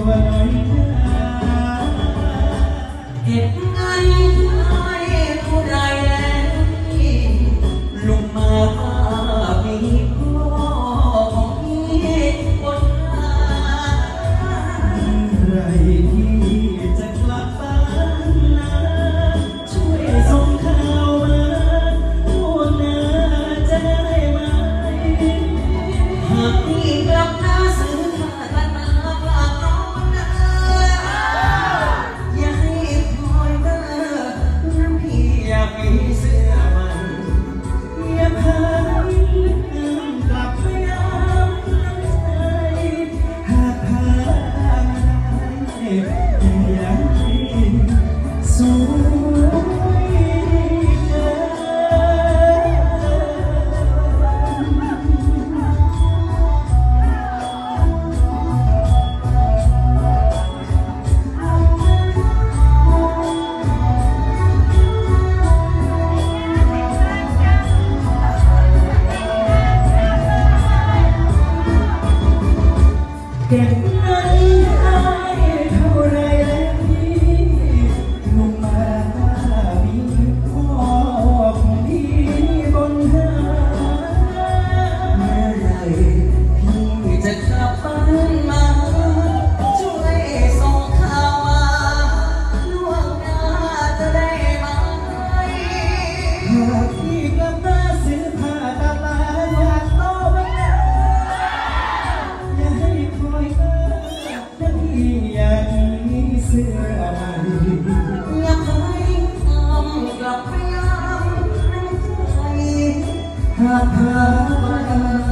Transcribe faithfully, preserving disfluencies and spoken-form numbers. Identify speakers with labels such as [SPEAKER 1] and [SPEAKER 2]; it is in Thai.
[SPEAKER 1] เก็บเงินให้ผู้ใดแล้วที่ลุงมาว่ามีพ่อของพี่คนหาไรที่จะกลับบ้านนะช่วยส่งข่าวมาล่วงหน้าจะได้ไหมหากพี่กลับมาซื้อผ้าตาตาฝากน้องนะอย่าให้คอยเมื่อพี่อยากมีเสื้อใหม่อย่าพายลืมกลับไปย้ำน้ำใจหากพาไม่ได้อยากให้สวยเกิน เก็บเงินได้เท่าไรแล้วพี่ลุงมาว่ามีพ่อของพี่บนหาเมื่อไรพี่จะกลับบ้านมาช่วยส่งข่าวมาล่วงหน้าจะได้ไหมหากพี่กลับมาซื้อผ้าตาลาอยากโตบ้างนะอย่าให้คอยเมื่อถ้าพี่อยากมีเสื้อใหม่อย่าพายทำกลับไปย้ำน้ำใจหากพามา